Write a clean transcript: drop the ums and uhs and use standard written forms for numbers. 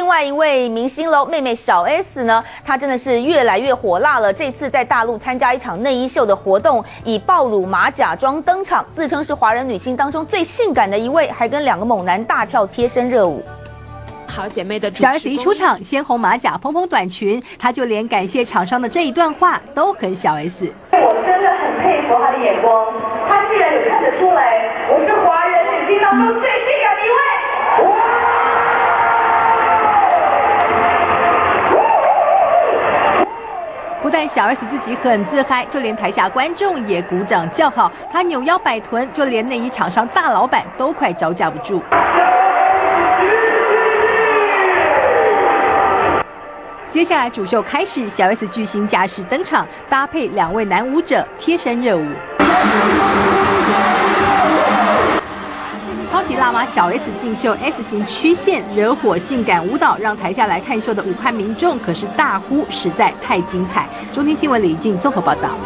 外一位明星喽，妹妹小 S 呢，她真的是越来越火辣了。这次在大陆参加一场内衣秀的活动，以爆乳马甲装登场，自称是华人女星当中最性感的一位，还跟2个猛男大跳贴身热舞。 好姐妹的小 S 一出场，鲜红马甲，蓬蓬短裙，她就连感谢厂商的这一段话都很小 S。 我真的很佩服她的眼光，她居然有看得出来，我是华人女星当中最性感的一位。 不但小 S 自己很自嗨，就连台下观众也鼓掌叫好。她扭腰摆臀，就连内衣厂商大老板都快招架不住。 接下来主秀开始，小 S 巨星架势登场，搭配2位男舞者贴身热舞。超级辣妈小 S 劲秀 S 型曲线惹火性感舞蹈，让台下来看秀的武汉民众可是大呼，实在太精彩。中天新闻李怡静综合报道。